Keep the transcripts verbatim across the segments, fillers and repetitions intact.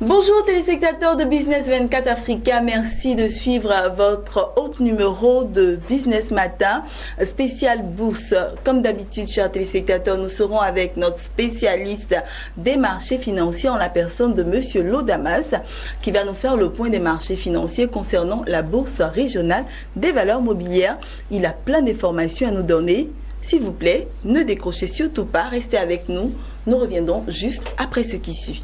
Bonjour téléspectateurs de Business vingt-quatre Africa, merci de suivre votre autre numéro de Business Matin, spécial bourse. Comme d'habitude, chers téléspectateurs, nous serons avec notre spécialiste des marchés financiers en la personne de Monsieur Lodamas, qui va nous faire le point des marchés financiers concernant la bourse régionale des valeurs mobilières. Il a plein d'informations à nous donner. S'il vous plaît, ne décrochez surtout pas, restez avec nous. Nous reviendrons juste après ce qui suit.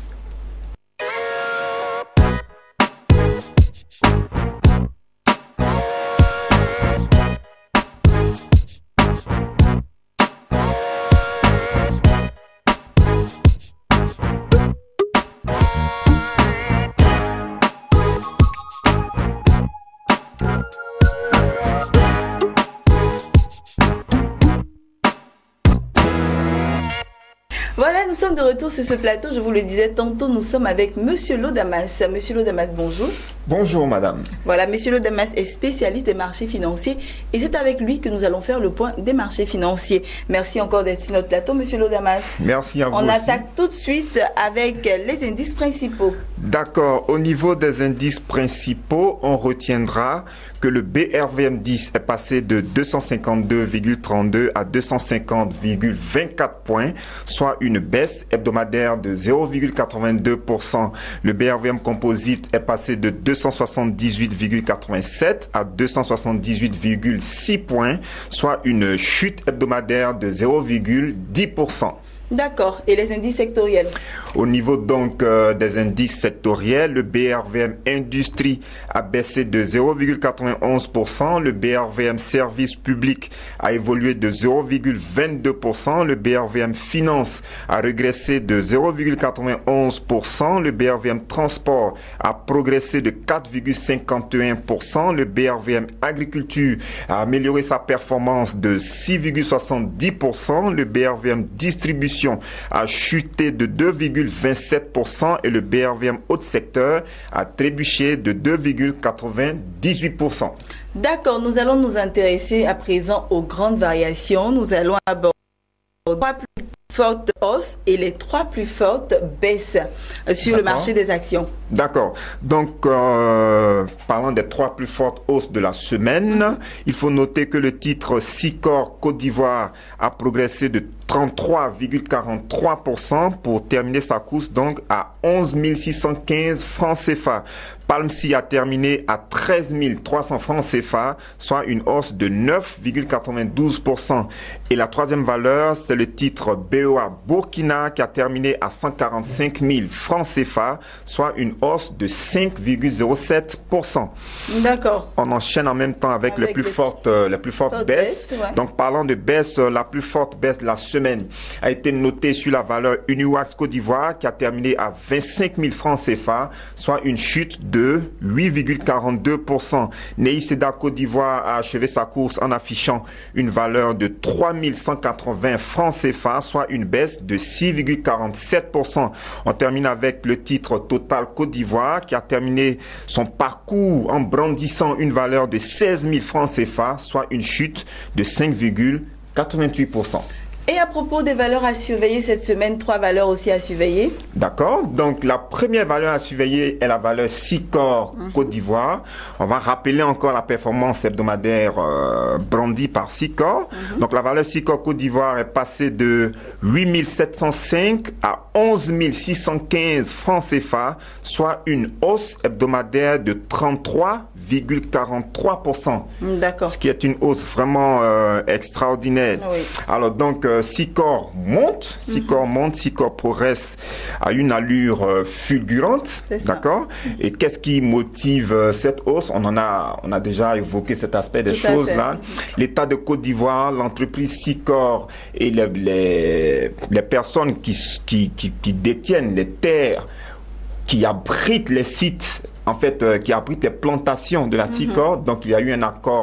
Voilà, nous sommes de retour sur ce plateau. Je vous le disais tantôt, nous sommes avec Monsieur Lodamas. Monsieur Lodamas, bonjour. Bonjour, madame. Voilà, Monsieur Lodamas est spécialiste des marchés financiers et c'est avec lui que nous allons faire le point des marchés financiers. Merci encore d'être sur notre plateau, Monsieur Lodamas. Merci à vous. On aussi. attaque tout de suite avec les indices principaux. D'accord. Au niveau des indices principaux, on retiendra que le B R V M dix est passé de deux cent cinquante-deux virgule trente-deux à deux cent cinquante virgule vingt-quatre points, soit une baisse hebdomadaire de zéro virgule quatre-vingt-deux pour cent. Le B R V M Composite est passé de deux cent soixante-dix-huit virgule quatre-vingt-sept à deux cent soixante-dix-huit virgule six points, soit une chute hebdomadaire de zéro virgule dix pour cent. D'accord. Et les indices sectoriels? Au niveau donc euh, des indices sectoriels, le B R V M Industrie a baissé de zéro virgule quatre-vingt-onze pour cent, le B R V M Service Public a évolué de zéro virgule vingt-deux pour cent, le B R V M Finance a régressé de zéro virgule quatre-vingt-onze pour cent, le B R V M Transport a progressé de quatre virgule cinquante et un pour cent, le B R V M Agriculture a amélioré sa performance de six virgule soixante-dix pour cent, le B R V M Distribution a chuté de deux virgule vingt-sept pour cent et le B R V M Haute Secteur a trébuché de deux virgule quatre-vingt-dix-huit pour cent. D'accord, nous allons nous intéresser à présent aux grandes variations. Nous allons aborder les trois plus fortes hausses et les trois plus fortes baisses sur le marché des actions. D'accord. Donc, euh, parlant des trois plus fortes hausses de la semaine, mm-hmm. il faut noter que le titre Sicor Côte d'Ivoire a progressé de trente-trois virgule quarante-trois pour cent pour terminer sa course donc à onze mille six cent quinze francs C F A. Palmsi a terminé à treize mille trois cents francs C F A, soit une hausse de neuf virgule quatre-vingt-douze pour cent. Et la troisième valeur, c'est le titre B O A Burkina qui a terminé à cent quarante-cinq mille francs C F A, soit une hausse de cinq virgule zéro sept pour cent. D'accord. On enchaîne en même temps avec, avec les plus les... fortes, euh, les plus fortes Forte baisses. baisse, ouais. Donc, parlant de baisse, euh, la plus forte baisse de la semaine a été notée sur la valeur Uniwax Côte d'Ivoire qui a terminé à vingt-cinq mille francs C F A, soit une chute de huit virgule quarante-deux pour cent. Neïseda Côte d'Ivoire a achevé sa course en affichant une valeur de trois mille cent quatre-vingts francs C F A, soit une baisse de six virgule quarante-sept pour cent. On termine avec le titre Total Côte d'Ivoire qui a terminé son parcours en brandissant une valeur de seize mille francs C F A, soit une chute de cinq virgule quatre-vingt-huit pour cent. Et à propos des valeurs à surveiller cette semaine, trois valeurs aussi à surveiller. D'accord. Donc, la première valeur à surveiller est la valeur Sicor mmh. Côte d'Ivoire. On va rappeler encore la performance hebdomadaire euh, brandie par Sicor. Mmh. Donc, la valeur Sicor Côte d'Ivoire est passée de huit mille sept cent cinq à onze mille six cent quinze francs C F A, soit une hausse hebdomadaire de trente-trois virgule quarante-trois pour cent. D'accord. Ce qui est une hausse vraiment euh, extraordinaire. Oui. Alors, donc, euh, Sicor monte, Sicor mm-hmm. monte, Sicor progresse à une allure euh, fulgurante, d'accord. Et qu'est-ce qui motive euh, cette hausse? On en a, on a déjà évoqué cet aspect des Tout choses là. L'État de Côte d'Ivoire, l'entreprise Sicor et les, les, les personnes qui, qui, qui, qui détiennent les terres, qui abritent les sites, en fait, euh, qui abrite les plantations de la Sicor. Mm-hmm. Donc, il y a eu un accord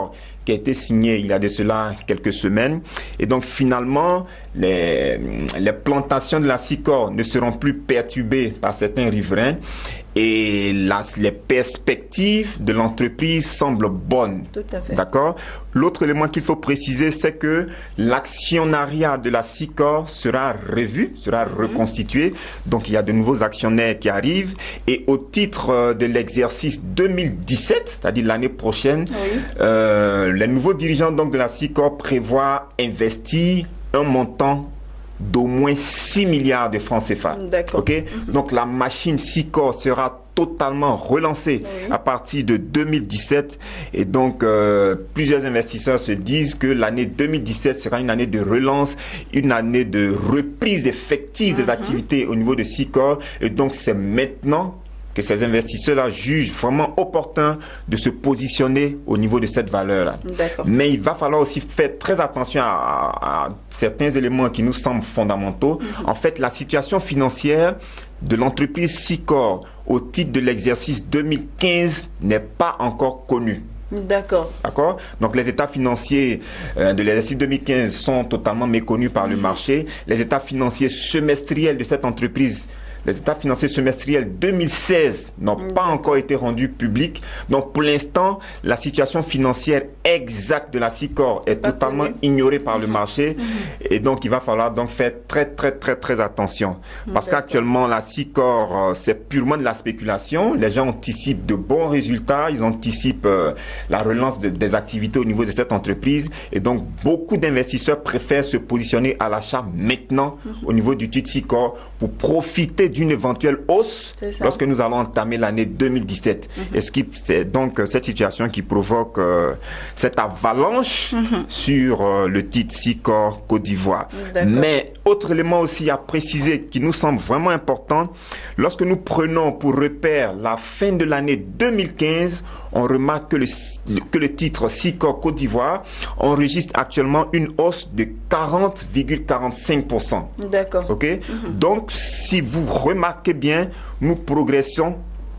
qui a été signé il y a de cela quelques semaines. Et donc finalement, les, les plantations de la Sicor ne seront plus perturbées par certains riverains. Et la, les perspectives de l'entreprise semblent bonnes. Tout à fait. D'accord. L'autre élément qu'il faut préciser, c'est que l'actionnariat de la Sicor sera revu, sera mm-hmm. reconstitué. Donc, il y a de nouveaux actionnaires qui arrivent. Et au titre de l'exercice deux mille dix-sept, c'est-à-dire l'année prochaine, oui. euh, les nouveaux dirigeants donc, de la Sicor prévoient investir un montant d'au moins six milliards de francs C F A. D'accord. Okay? Mm-hmm. Donc la machine Sicor sera totalement relancée oui. à partir de deux mille dix-sept. Et donc, euh, plusieurs investisseurs se disent que l'année deux mille dix-sept sera une année de relance, une année de reprise effective mm-hmm. des activités au niveau de Sicor. Et donc, c'est maintenant que ces investisseurs-là jugent vraiment opportun de se positionner au niveau de cette valeur-là. Mais il va falloir aussi faire très attention à, à, à certains éléments qui nous semblent fondamentaux. Mm-hmm. En fait, la situation financière de l'entreprise Sicor au titre de l'exercice deux mille quinze n'est pas encore connue. D'accord. D'accord. Donc les états financiers euh, de l'exercice deux mille quinze sont totalement méconnus par mm-hmm. le marché. Les états financiers semestriels de cette entreprise, les états financiers semestriels deux mille seize n'ont mmh. pas encore été rendus publics. Donc, pour l'instant, la situation financière exacte de la Sicor est pas totalement connu. ignorée par mmh. le marché. Mmh. Et donc, il va falloir donc faire très, très, très, très attention. Parce qu'actuellement, la Sicor, euh, c'est purement de la spéculation. Les gens anticipent de bons résultats. Ils anticipent euh, la relance de, des activités au niveau de cette entreprise. Et donc, beaucoup d'investisseurs préfèrent se positionner à l'achat maintenant mmh. au niveau du titre Sicor pour profiter d'une éventuelle hausse lorsque nous allons entamer l'année deux mille dix-sept. Mm-hmm. Et ce qui, c'est donc cette situation qui provoque euh, cette avalanche mm-hmm. sur euh, le titre Sicor Côte d'Ivoire. Mais autre élément aussi à préciser qui nous semble vraiment important, lorsque nous prenons pour repère la fin de l'année deux mille quinze, on remarque que le, que le titre Sicor Côte d'Ivoire enregistre actuellement une hausse de quarante virgule quarante-cinq pour cent. D'accord. Ok. Mm-hmm. Donc, si vous remarquez bien, nous progressons,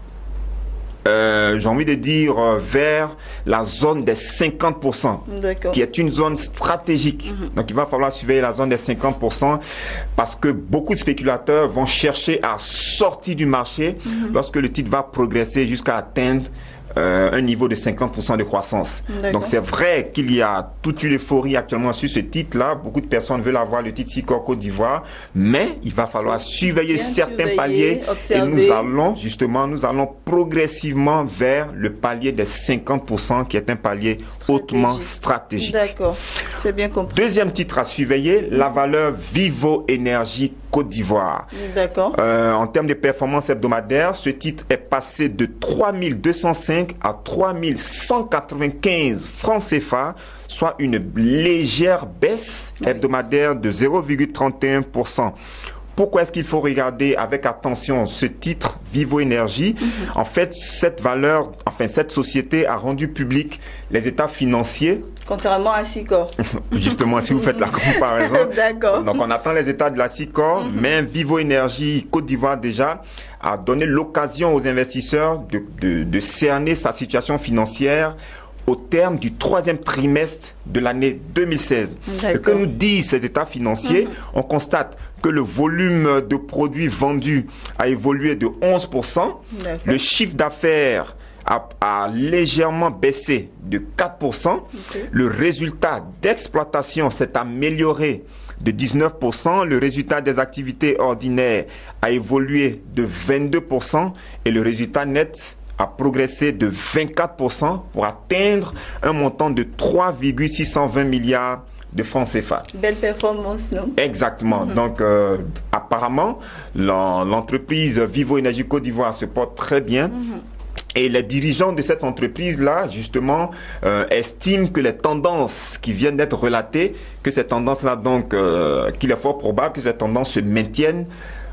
euh, j'ai envie de dire, euh, vers la zone des cinquante pour cent, qui est une zone stratégique. Mm-hmm. Donc, il va falloir surveiller la zone des cinquante pour cent parce que beaucoup de spéculateurs vont chercher à sortir du marché mm-hmm. lorsque le titre va progresser jusqu'à atteindre Euh, un niveau de cinquante pour cent de croissance. Donc c'est vrai qu'il y a toute une euphorie actuellement sur ce titre-là. Beaucoup de personnes veulent avoir le titre Sicor Côte d'Ivoire, mais il va falloir surveiller Bien certains surveiller, paliers observer. Et nous allons justement, nous allons progressivement vers le palier des cinquante pour cent qui est un palier stratégique. hautement stratégique. D'accord, c'est bien compris. Deuxième titre à surveiller, la valeur Vivo Énergie Côte d'Ivoire. D'accord. Euh, en termes de performance hebdomadaire, ce titre est passé de trois mille deux cent cinq à trois mille cent quatre-vingt-quinze francs C F A, soit une légère baisse oui. hebdomadaire de zéro virgule trente et un pour cent. Pourquoi est-ce qu'il faut regarder avec attention ce titre Vivo Énergie? Mm-hmm. En fait, cette valeur, enfin cette société a rendu public les états financiers. Contrairement à Sicor. Justement, si vous faites la comparaison. D'accord. Donc, on attend les états de la Sicor, mm-hmm. mais Vivo Énergie Côte d'Ivoire déjà a donné l'occasion aux investisseurs de, de, de cerner sa situation financière au terme du troisième trimestre de l'année deux mille seize. Et que nous disent ces états financiers, mm-hmm. on constate que le volume de produits vendus a évolué de onze pour cent, le chiffre d'affaires a, a légèrement baissé de quatre pour cent, okay. le résultat d'exploitation s'est amélioré de dix-neuf pour cent, le résultat des activités ordinaires a évolué de vingt-deux pour cent et le résultat net a progressé de vingt-quatre pour cent pour atteindre un montant de trois virgule six cent vingt milliards de francs C F A. Belle performance, non? Exactement. Mm-hmm. Donc, euh, apparemment, l'entreprise Vivo Énergie Côte d'Ivoire se porte très bien. Mm-hmm. Et les dirigeants de cette entreprise-là, justement, euh, estiment que les tendances qui viennent d'être relatées, que ces tendances-là, donc, euh, qu'il est fort probable que ces tendances se maintiennent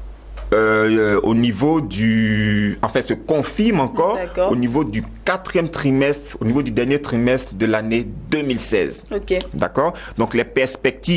Euh, au niveau du... Enfin, se confirme encore au niveau du quatrième trimestre, au niveau du dernier trimestre de l'année deux mille seize. Ok. D'accord. Donc, les perspectives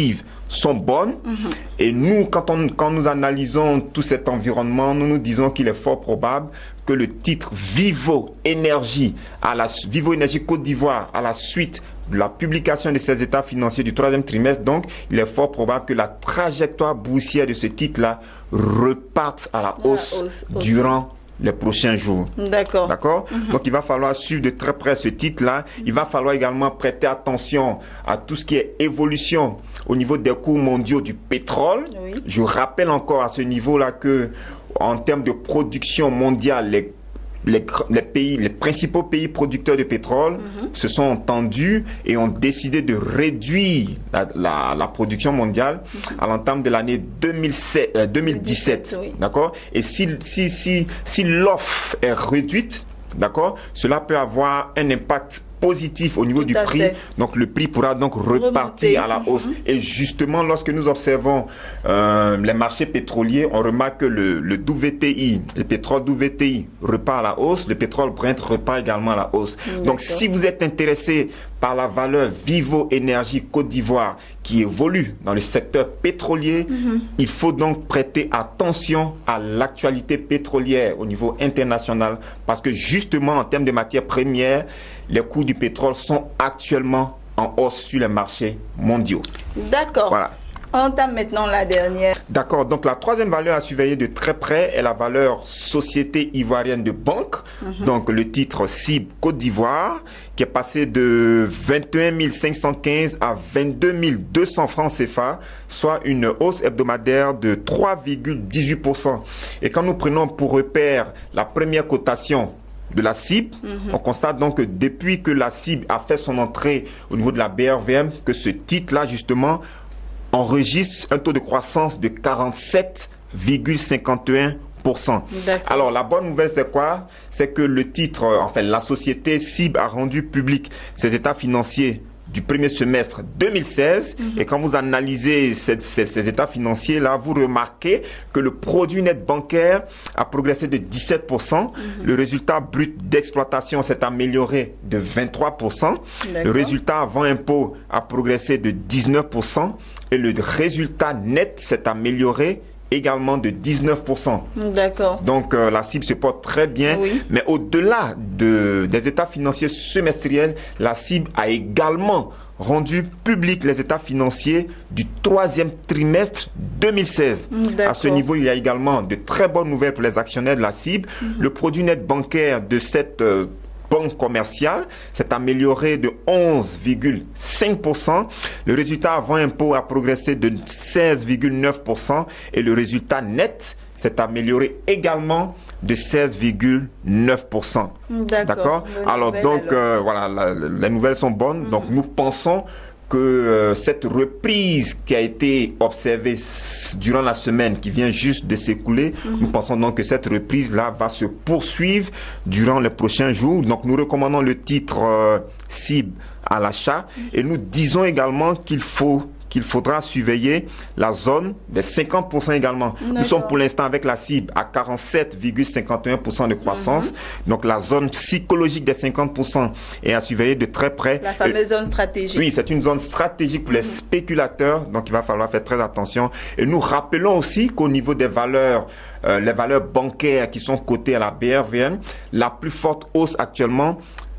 sont bonnes. Mm-hmm. Et nous, quand, on, quand nous analysons tout cet environnement, nous nous disons qu'il est fort probable que le titre Vivo Énergie, à la, Vivo Énergie Côte d'Ivoire, à la suite de la publication de ces états financiers du troisième trimestre, donc il est fort probable que la trajectoire boursière de ce titre-là reparte à la hausse, la hausse durant okay. les prochains jours. D'accord. D'accord. Mm-hmm. Donc il va falloir suivre de très près ce titre-là. Mm-hmm. Il va falloir également prêter attention à tout ce qui est évolution au niveau des cours mondiaux du pétrole. Oui. Je rappelle encore à ce niveau-là que en termes de production mondiale, les Les, les, pays, les principaux pays producteurs de pétrole mm-hmm. se sont entendus et ont décidé de réduire la, la, la production mondiale mm-hmm. à l'entame de l'année deux mille dix-sept. deux mille dix-sept oui. D'accord. Et si, si, si, si l'offre est réduite, d'accord, cela peut avoir un impact positif au niveau Tout du prix, fait. Donc le prix pourra donc repartir Remonter. à la hausse. Mm-hmm. Et justement, lorsque nous observons euh, les marchés pétroliers, on remarque que le, le W T I, le pétrole W T I repart à la hausse, le pétrole Brent repart également à la hausse. Donc si vous êtes intéressé par la valeur Vivo Énergie Côte d'Ivoire qui évolue dans le secteur pétrolier, mm-hmm. il faut donc prêter attention à l'actualité pétrolière au niveau international parce que justement en termes de matières premières, les coûts du pétrole sont actuellement en hausse sur les marchés mondiaux. D'accord. Voilà. On entame maintenant la dernière. D'accord. Donc, la troisième valeur à surveiller de très près est la valeur Société Ivoirienne de Banque. Mm-hmm. Donc, le titre C I B Côte d'Ivoire, qui est passé de vingt et un mille cinq cent quinze à vingt-deux mille deux cents francs C F A, soit une hausse hebdomadaire de trois virgule dix-huit pour cent. Et quand nous prenons pour repère la première cotation de la C I B, mm-hmm. on constate donc que depuis que la C I B a fait son entrée au niveau de la B R V M, que ce titre-là, justement, enregistre un taux de croissance de quarante-sept virgule cinquante et un pour cent. Alors, la bonne nouvelle, c'est quoi? C'est que le titre, enfin, la société C I B a rendu public ses états financiers du premier semestre deux mille seize. Mm-hmm. Et quand vous analysez ces, ces, ces états financiers-là, vous remarquez que le produit net bancaire a progressé de dix-sept pour cent. Mm-hmm. Le résultat brut d'exploitation s'est amélioré de vingt-trois pour cent. Le résultat avant impôt a progressé de dix-neuf pour cent. Et le résultat net s'est amélioré également de dix-neuf pour cent. D'accord. Donc euh, la C I B se porte très bien, oui. Mais au-delà de, des états financiers semestriels, la C I B a également rendu public les états financiers du troisième trimestre deux mille seize. À ce niveau, il y a également de très bonnes nouvelles pour les actionnaires de la C I B. Mm-hmm. Le produit net bancaire de cette euh, banque commerciale s'est amélioré de onze virgule cinq pour cent. Le résultat avant impôt a progressé de seize virgule neuf pour cent et le résultat net s'est amélioré également de seize virgule neuf pour cent. D'accord. Alors donc alors. Euh, voilà, la, la, les nouvelles sont bonnes. Mm-hmm. Donc nous pensons que euh, cette reprise qui a été observée durant la semaine qui vient juste de s'écouler, mm-hmm. nous pensons donc que cette reprise-là va se poursuivre durant les prochains jours. Donc nous recommandons le titre euh, C I B à l'achat et nous disons également qu'il faut qu'il faudra surveiller la zone des cinquante pour cent également. Nous sommes pour l'instant avec la C I B à quarante-sept virgule cinquante et un pour cent de croissance. Mm-hmm. Donc la zone psychologique des cinquante pour cent est à surveiller de très près. La fameuse euh, zone stratégique. Oui, c'est une zone stratégique pour mm-hmm. les spéculateurs. Donc il va falloir faire très attention. Et nous rappelons aussi qu'au niveau des valeurs, euh, les valeurs bancaires qui sont cotées à la B R V M, la plus forte hausse actuellement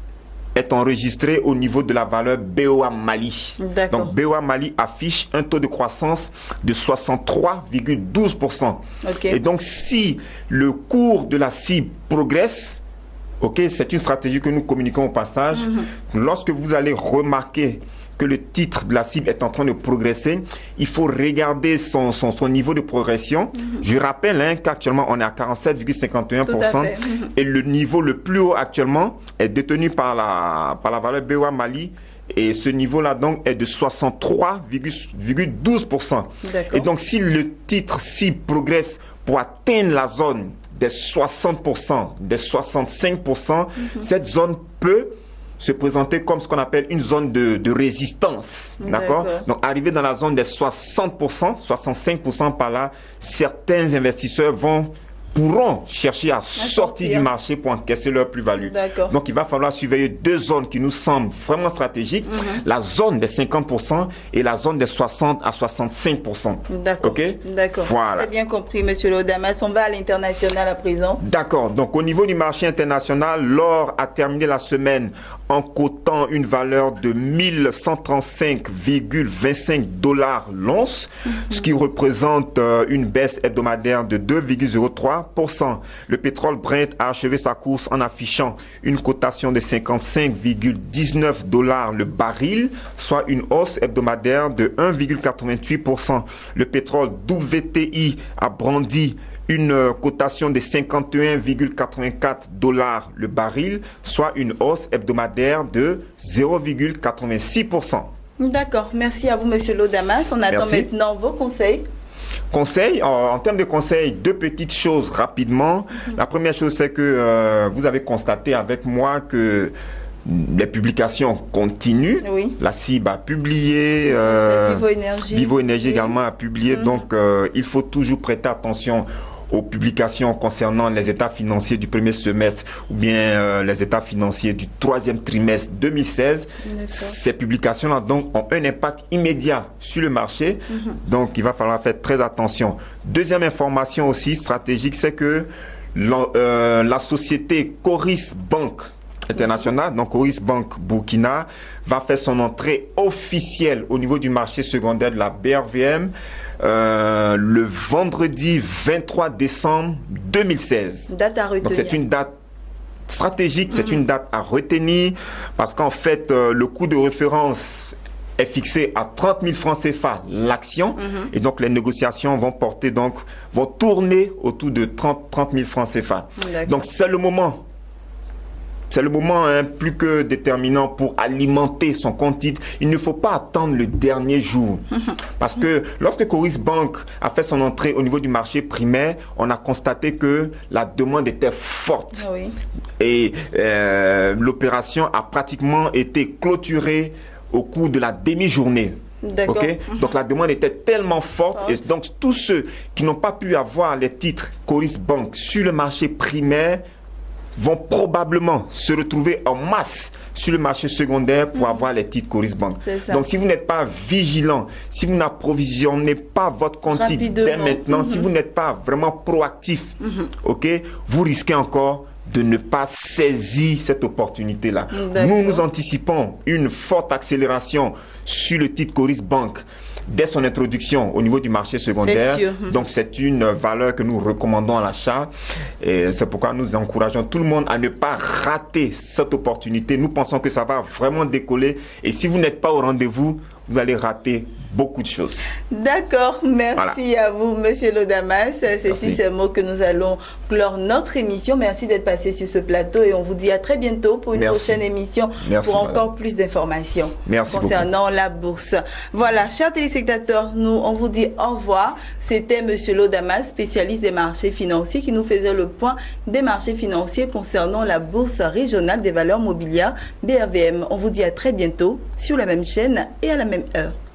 est enregistré au niveau de la valeur B O A Mali. Donc B O A Mali affiche un taux de croissance de soixante-trois virgule douze pour cent. Okay. Et donc si le cours de la C I B progresse, ok, c'est une stratégie que nous communiquons au passage. Mm-hmm. Lorsque vous allez remarquer que le titre de la C I B est en train de progresser, il faut regarder son, son, son niveau de progression. Mm-hmm. Je rappelle hein, qu'actuellement, on est à quarante-sept virgule cinquante et un pour cent mm-hmm. et le niveau le plus haut actuellement est détenu par la, par la valeur B O A Mali et ce niveau-là donc est de soixante-trois virgule douze pour cent. Et donc, si le titre C I B progresse pour atteindre la zone des soixante pour cent, des soixante-cinq pour cent, mm-hmm. cette zone peut se présenter comme ce qu'on appelle une zone de, de résistance. D'accord? Donc, arriver dans la zone des soixante pour cent, soixante-cinq pour cent par là, certains investisseurs vont pourront chercher à, à sortir, sortir du marché pour encaisser leur plus-value. Donc, il va falloir surveiller deux zones qui nous semblent vraiment stratégiques. Mm-hmm. La zone des cinquante pour cent et la zone des soixante à soixante-cinq pour cent. D'accord. Okay? D'accord. Voilà. C'est bien compris, monsieur Lodamas. On va à l'international à présent. D'accord. Donc, au niveau du marché international, l'or a terminé la semaine en cotant une valeur de mille cent trente-cinq virgule vingt-cinq dollars l'once, mm-hmm. ce qui représente euh, une baisse hebdomadaire de deux virgule zéro trois pour cent. Le pétrole Brent a achevé sa course en affichant une cotation de cinquante-cinq virgule dix-neuf dollars le baril, soit une hausse hebdomadaire de un virgule quatre-vingt-huit pour cent. Le pétrole W T I a brandi une cotation de cinquante et un virgule quatre-vingt-quatre dollars le baril, soit une hausse hebdomadaire de zéro virgule quatre-vingt-six pour cent. D'accord, merci à vous, monsieur Lodamas. On attend merci. Maintenant vos conseils. Conseils, en, en termes de conseils, deux petites choses rapidement. Mm-hmm. La première chose, c'est que euh, vous avez constaté avec moi que les publications continuent. Oui. La C I B a publié, euh, Vivo Énergie, Vivo Énergie oui. également a publié. Mm-hmm. Donc, euh, il faut toujours prêter attention aux publications concernant les états financiers du premier semestre ou bien euh, les états financiers du troisième trimestre deux mille seize. Ces publications-là donc ont un impact immédiat sur le marché. Mm-hmm. Donc, il va falloir faire très attention. Deuxième information aussi stratégique, c'est que la, euh, la société Coris Bank International, donc Coris Bank Burkina, va faire son entrée officielle au niveau du marché secondaire de la B R V M euh, le vendredi vingt-trois décembre deux mille seize. Date à retenir. Donc c'est une date stratégique, c'est mmh. une date à retenir parce qu'en fait euh, le coût de référence est fixé à trente mille francs C F A l'action mmh. et donc les négociations vont porter donc vont tourner autour de trente mille francs C F A. Donc c'est le moment. C'est le moment hein, plus que déterminant pour alimenter son compte titre. Il ne faut pas attendre le dernier jour. Parce que lorsque Coris Bank a fait son entrée au niveau du marché primaire, on a constaté que la demande était forte. Oui. Et euh, l'opération a pratiquement été clôturée au cours de la demi-journée. Okay? Mm-hmm. Donc la demande était tellement forte Forte. Et donc tous ceux qui n'ont pas pu avoir les titres Coris Bank sur le marché primaire vont probablement se retrouver en masse sur le marché secondaire pour mmh. avoir les titres Coris Bank. Donc si vous n'êtes pas vigilant, si vous n'approvisionnez pas votre compte titre dès maintenant, mmh. si vous n'êtes pas vraiment proactif, mmh. ok, vous risquez encore de ne pas saisir cette opportunité-là. Nous, nous anticipons une forte accélération sur le titre Coris Bank dès son introduction au niveau du marché secondaire. Donc c'est une valeur que nous recommandons à l'achat et c'est pourquoi nous encourageons tout le monde à ne pas rater cette opportunité. Nous pensons que ça va vraiment décoller et si vous n'êtes pas au rendez-vous, vous allez rater beaucoup de choses. D'accord, merci voilà. à vous, monsieur Lodamas. C'est sur ces mots que nous allons clore notre émission. Merci d'être passé sur ce plateau et on vous dit à très bientôt pour une merci. prochaine émission merci, pour madame. encore plus d'informations concernant beaucoup. la bourse. Voilà, chers téléspectateurs, nous on vous dit au revoir. C'était monsieur Lodamas, spécialiste des marchés financiers, qui nous faisait le point des marchés financiers concernant la bourse régionale des valeurs mobilières B R V M. On vous dit à très bientôt sur la même chaîne et à la même heure.